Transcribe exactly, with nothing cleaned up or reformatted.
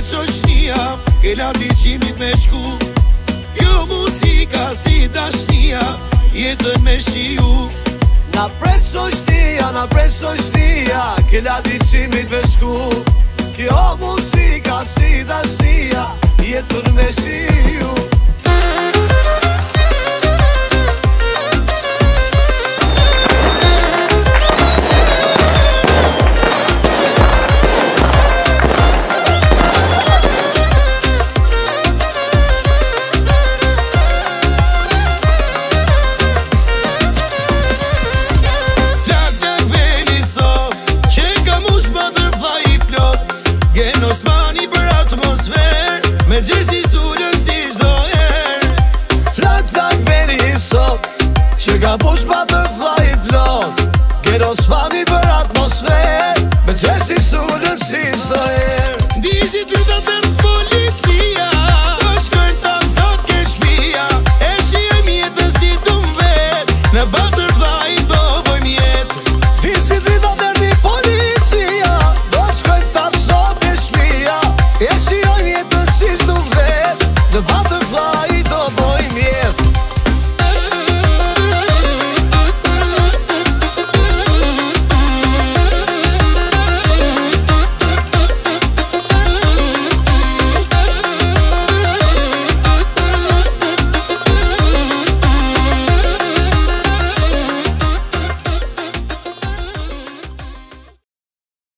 qoshnia, kella diqimit me shku. Kjo muzika si dashnia, jetën me shiu. Na pret qoshnia, na pret qoshnia, kella diqimit me shku. Kjo muzika si dashnia, jetën me shiu. Osmani për atmosfer, me gjesi sullën si shdo her. Flak tak veri i sot, që ka push butterfly i plot. Get Osmani për atmosfer, me gjesi sullën si shdo her.